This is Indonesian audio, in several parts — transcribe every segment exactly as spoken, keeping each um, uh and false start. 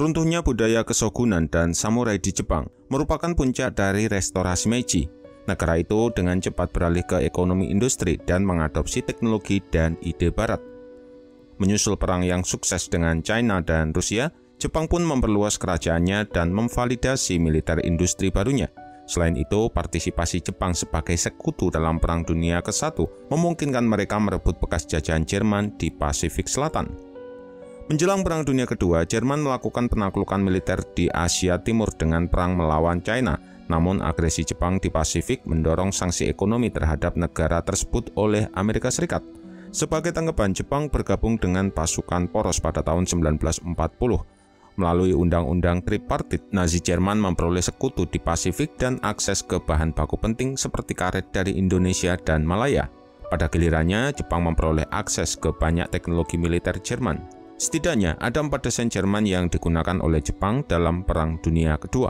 Runtuhnya budaya kesogunan dan samurai di Jepang merupakan puncak dari restorasi Meiji. Negara itu dengan cepat beralih ke ekonomi industri dan mengadopsi teknologi dan ide barat. Menyusul perang yang sukses dengan China dan Rusia, Jepang pun memperluas kerajaannya dan memvalidasi militer industri barunya. Selain itu, partisipasi Jepang sebagai sekutu dalam Perang Dunia ke satu memungkinkan mereka merebut bekas jajahan Jerman di Pasifik Selatan. Menjelang Perang Dunia Kedua, Jerman melakukan penaklukan militer di Asia Timur dengan perang melawan China. Namun agresi Jepang di Pasifik mendorong sanksi ekonomi terhadap negara tersebut oleh Amerika Serikat. Sebagai tanggapan, Jepang bergabung dengan pasukan poros pada tahun sembilan belas empat puluh. Melalui Undang-Undang Tripartit, Nazi Jerman memperoleh sekutu di Pasifik dan akses ke bahan baku penting seperti karet dari Indonesia dan Malaya. Pada gilirannya, Jepang memperoleh akses ke banyak teknologi militer Jerman. Setidaknya ada empat desain Jerman yang digunakan oleh Jepang dalam Perang Dunia Kedua.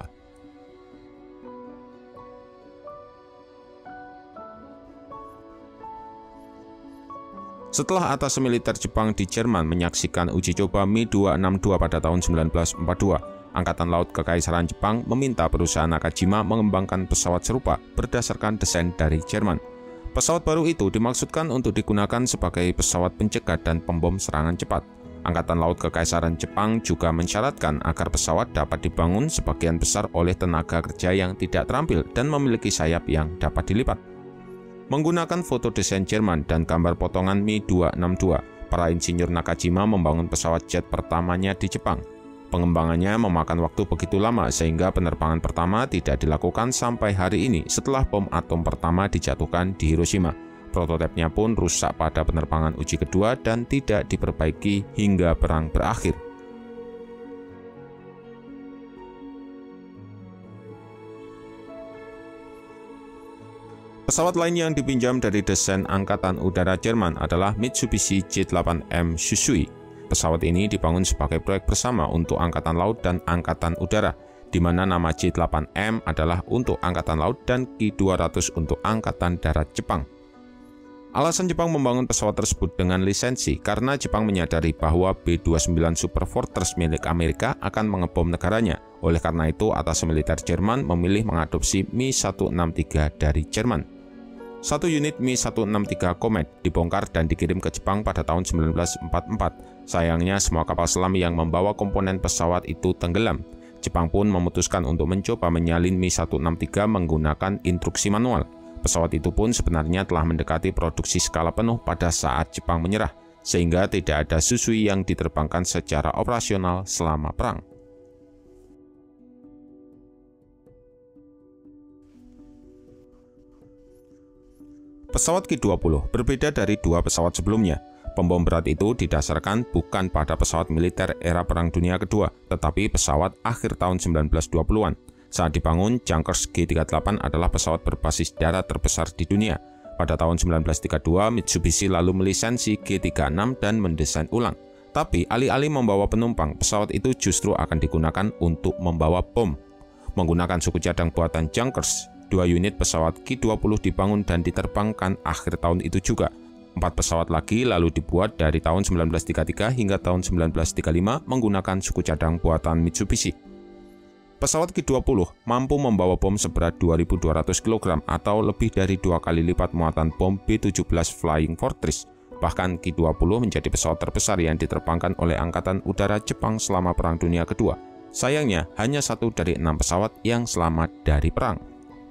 Setelah atas militer Jepang di Jerman menyaksikan uji coba Mi dua enam dua pada tahun sembilan belas empat puluh dua, Angkatan Laut Kekaisaran Jepang meminta perusahaan Nakajima mengembangkan pesawat serupa berdasarkan desain dari Jerman. Pesawat baru itu dimaksudkan untuk digunakan sebagai pesawat pencegat dan pembom serangan cepat. Angkatan Laut Kekaisaran Jepang juga mensyaratkan agar pesawat dapat dibangun sebagian besar oleh tenaga kerja yang tidak terampil dan memiliki sayap yang dapat dilipat. Menggunakan foto desain Jerman dan gambar potongan Mi dua enam dua, para insinyur Nakajima membangun pesawat jet pertamanya di Jepang. Pengembangannya memakan waktu begitu lama sehingga penerbangan pertama tidak dilakukan sampai hari ini setelah bom atom pertama dijatuhkan di Hiroshima. Prototipenya pun rusak pada penerbangan uji kedua dan tidak diperbaiki hingga perang berakhir. Pesawat lain yang dipinjam dari desain Angkatan Udara Jerman adalah Mitsubishi J delapan M Shusui. Pesawat ini dibangun sebagai proyek bersama untuk Angkatan Laut dan Angkatan Udara, di mana nama J delapan M adalah untuk Angkatan Laut dan Ki dua ratus untuk Angkatan Darat Jepang. Alasan Jepang membangun pesawat tersebut dengan lisensi karena Jepang menyadari bahwa B dua puluh sembilan Super Fortress milik Amerika akan mengebom negaranya. Oleh karena itu, atas militer Jerman memilih mengadopsi Mi seratus enam puluh tiga dari Jerman. Satu unit Mi seratus enam puluh tiga Comet dibongkar dan dikirim ke Jepang pada tahun sembilan belas empat puluh empat. Sayangnya, semua kapal selam yang membawa komponen pesawat itu tenggelam. Jepang pun memutuskan untuk mencoba menyalin Mi seratus enam puluh tiga menggunakan instruksi manual. Pesawat itu pun sebenarnya telah mendekati produksi skala penuh pada saat Jepang menyerah, sehingga tidak ada Shusui yang diterbangkan secara operasional selama perang. Pesawat Ki dua puluh berbeda dari dua pesawat sebelumnya. Pembom berat itu didasarkan bukan pada pesawat militer era Perang Dunia Kedua, tetapi pesawat akhir tahun sembilan belas dua puluhan. Saat dibangun, Junkers G tiga puluh delapan adalah pesawat berbasis darat terbesar di dunia. Pada tahun sembilan belas tiga puluh dua, Mitsubishi lalu melisensi G tiga puluh enam dan mendesain ulang. Tapi alih-alih membawa penumpang, pesawat itu justru akan digunakan untuk membawa bom. Menggunakan suku cadang buatan Junkers, dua unit pesawat Ki dua puluh dibangun dan diterbangkan akhir tahun itu juga. Empat pesawat lagi lalu dibuat dari tahun sembilan belas tiga puluh tiga hingga tahun sembilan belas tiga puluh lima menggunakan suku cadang buatan Mitsubishi. Pesawat Ki dua puluh mampu membawa bom seberat dua ribu dua ratus kilogram atau lebih dari dua kali lipat muatan bom B tujuh belas Flying Fortress. Bahkan Ki dua puluh menjadi pesawat terbesar yang diterbangkan oleh Angkatan Udara Jepang selama Perang Dunia Kedua. Sayangnya, hanya satu dari enam pesawat yang selamat dari perang.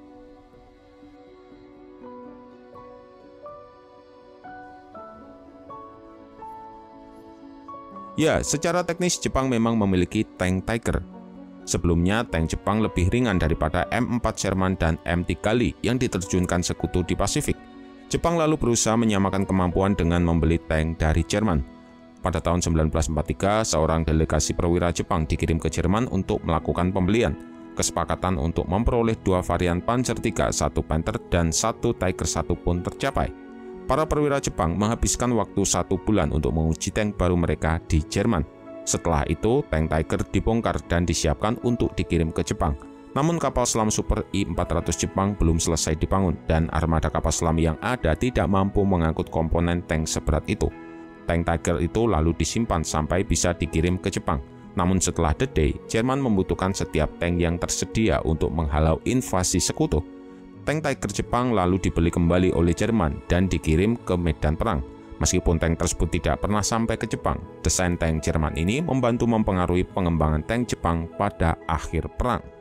Ya, secara teknis Jepang memang memiliki tank Tiger. Sebelumnya, tank Jepang lebih ringan daripada M empat Sherman dan M tiga Lee yang diterjunkan sekutu di Pasifik. Jepang lalu berusaha menyamakan kemampuan dengan membeli tank dari Jerman. Pada tahun sembilan belas empat puluh tiga, seorang delegasi perwira Jepang dikirim ke Jerman untuk melakukan pembelian. Kesepakatan untuk memperoleh dua varian Panzer tiga, satu Panther dan satu Tiger satu pun tercapai. Para perwira Jepang menghabiskan waktu satu bulan untuk menguji tank baru mereka di Jerman. Setelah itu, tank Tiger dibongkar dan disiapkan untuk dikirim ke Jepang. Namun kapal selam Super I empat ratus Jepang belum selesai dibangun dan armada kapal selam yang ada tidak mampu mengangkut komponen tank seberat itu. Tank Tiger itu lalu disimpan sampai bisa dikirim ke Jepang. Namun setelah D-Day, Jerman membutuhkan setiap tank yang tersedia untuk menghalau invasi sekutu. Tank Tiger Jepang lalu dibeli kembali oleh Jerman dan dikirim ke medan perang. Meskipun tank tersebut tidak pernah sampai ke Jepang, desain tank Jerman ini membantu mempengaruhi pengembangan tank Jepang pada akhir perang.